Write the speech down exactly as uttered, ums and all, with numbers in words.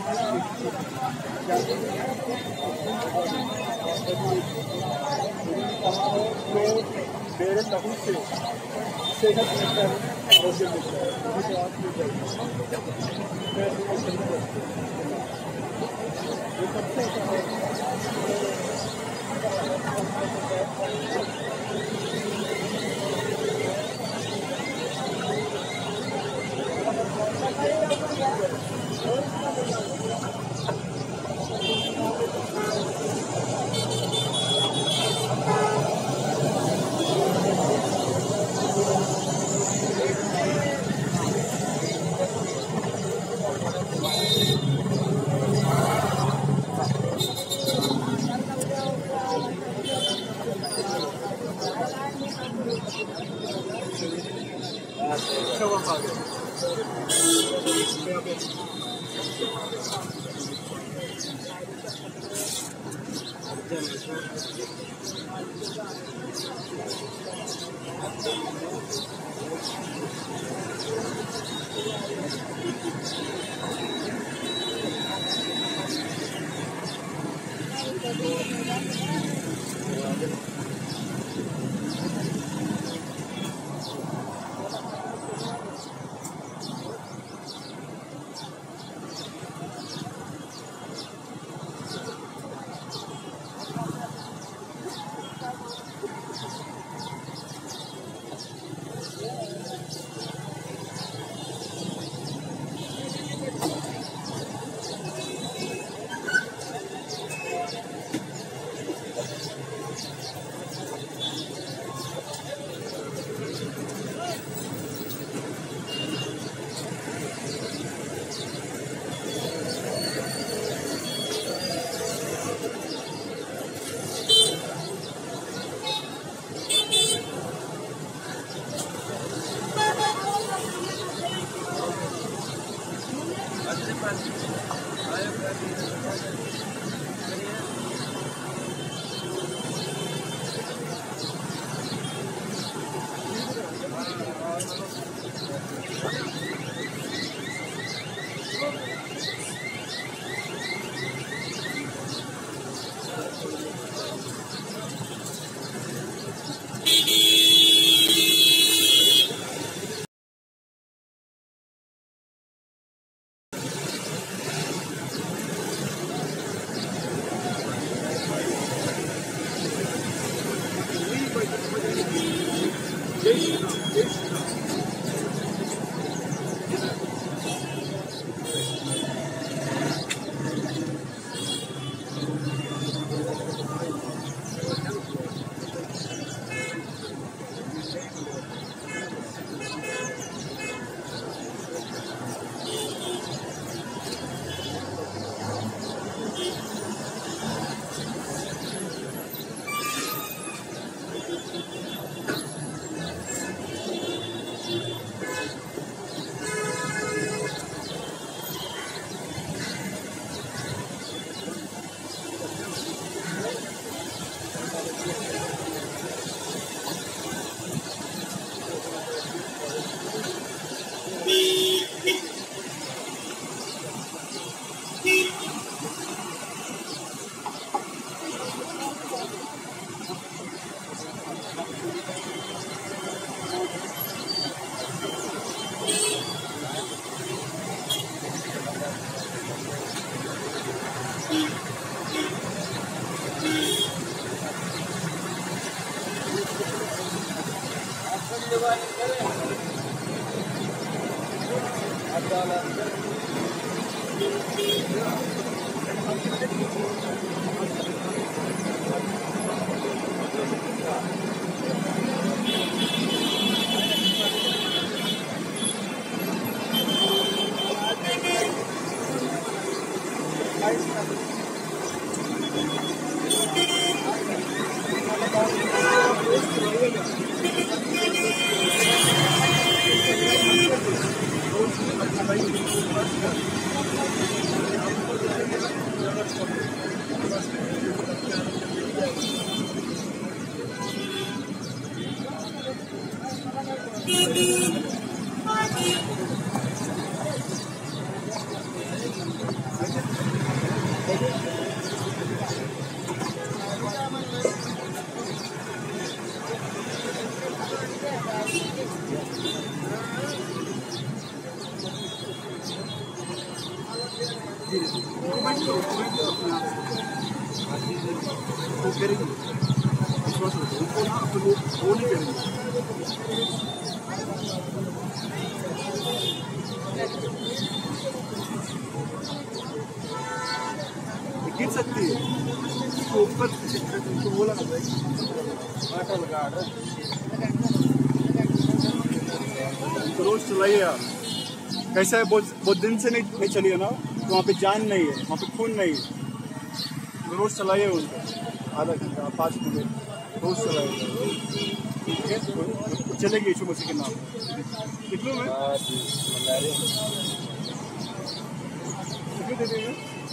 मेरे लहू से से का मिलता है आरोग्य मिलता है मुझे आप मिल जाएगा ये सबसे अच्छा है धीरे धीरे कमेंट करो, कमेंट करो अपने आप से, वो करेंगे, विश्वास रखो उनको ना, अपने वो वो नहीं करेंगे। गिर सकती है इसको ऊपर, इसको वो लगा भाई, आटा लगा आटा, रोज चलाइए आप। कैसा है, बहुत बहुत दिन से नहीं नहीं चली है ना, तो वहाँ पे जान नहीं है, वहाँ पे खून नहीं है, रोज चलाइए उनको, आधा घंटा पाँच मिनट रोज चलाइए, ठीक है, तो चलेगी यीशु मसीह के नाम। कितनों में दे देगा।